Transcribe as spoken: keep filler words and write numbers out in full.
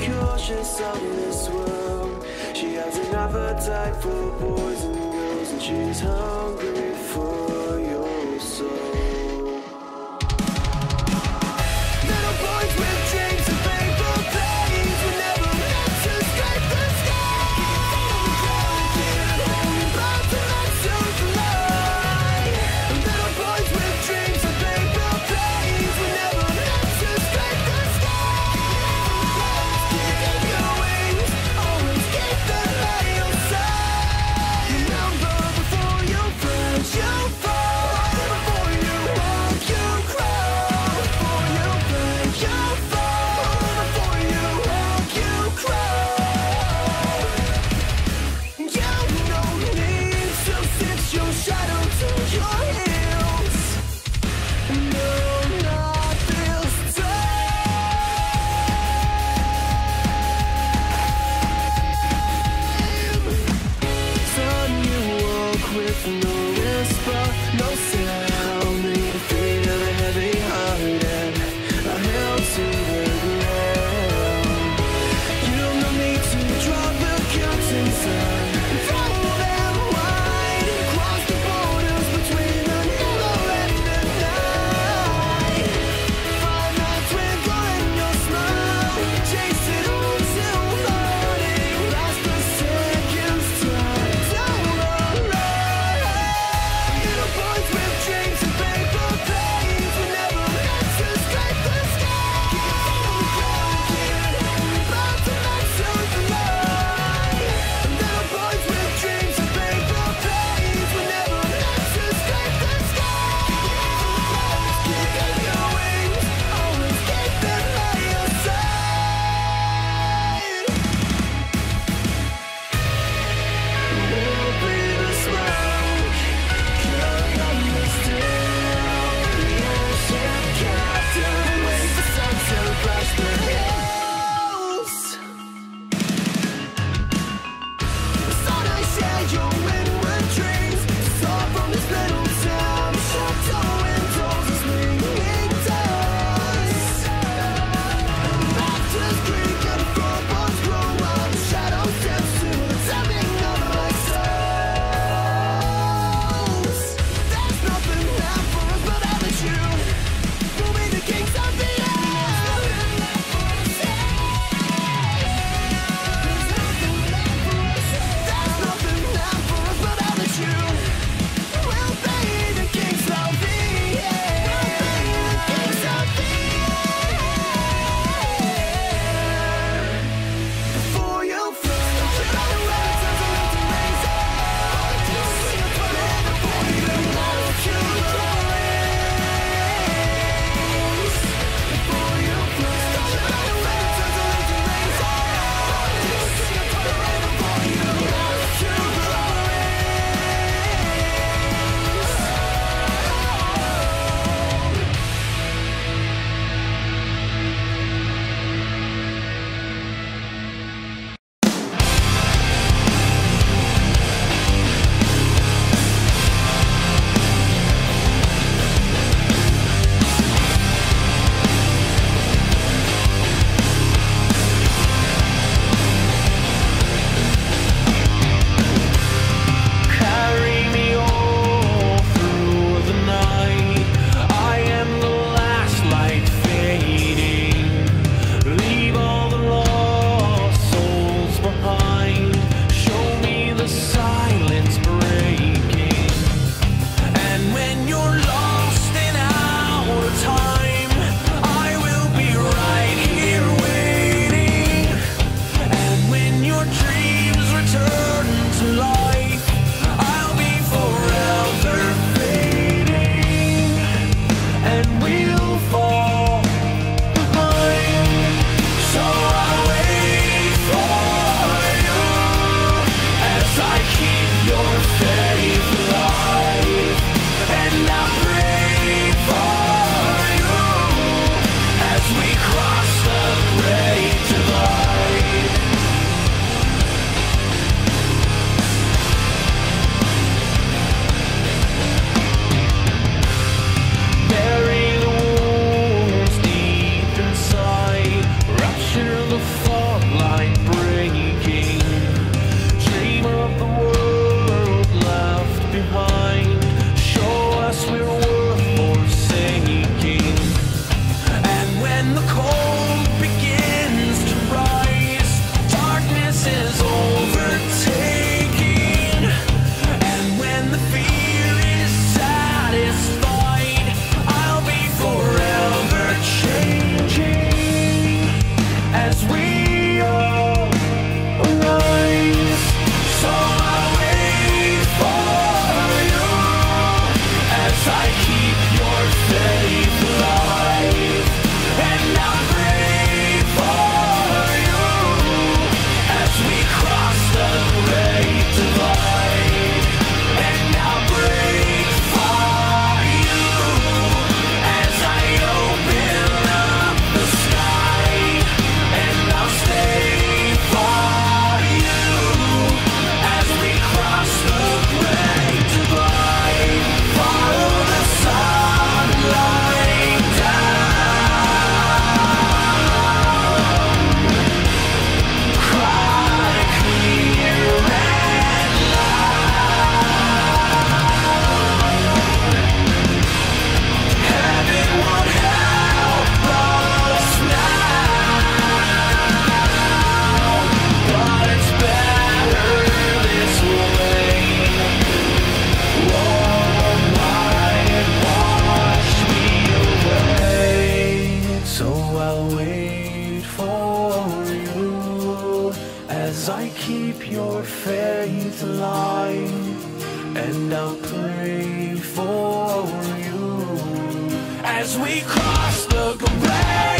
cautious out in this world. She has an appetite for boys and girls, and she's hungry for your soul. Little boys with dreams and paper planes were never meant to scrape the sky. Can't hold back to let you fly. Little boys with dreams and paper planes were never meant to scrape the sky. Keep your wings, always keep them by your side. Remember, before you flash, you fall. Before you walk, you crawl. Before you flash, you fall. Before you walk, you crawl. You no need to sit your shadow to your heels. No, not this time. Son, you walk with no whisper, no sound. The feet of a heavy hearted are held to the ground. You no need to draw the curtains up and throw them wide. Cross the borders between the never and the night. Find that twinkle in your smile, chase it on till morning. Last the seconds time down the line. Little boys with dreams and paper planes. faith alive, and I'll pray for you as we cross the great divide. And I'll pray for you as I open up the sky, and I'll stay for you as we cross the great divide. Follow the sunlight down, cry clear and loud. Heaven won't help us now, but it's better this way. Warm light wash me away. So I'll wait for you as I keep your faith alive, and I'll pray for you as we cross the great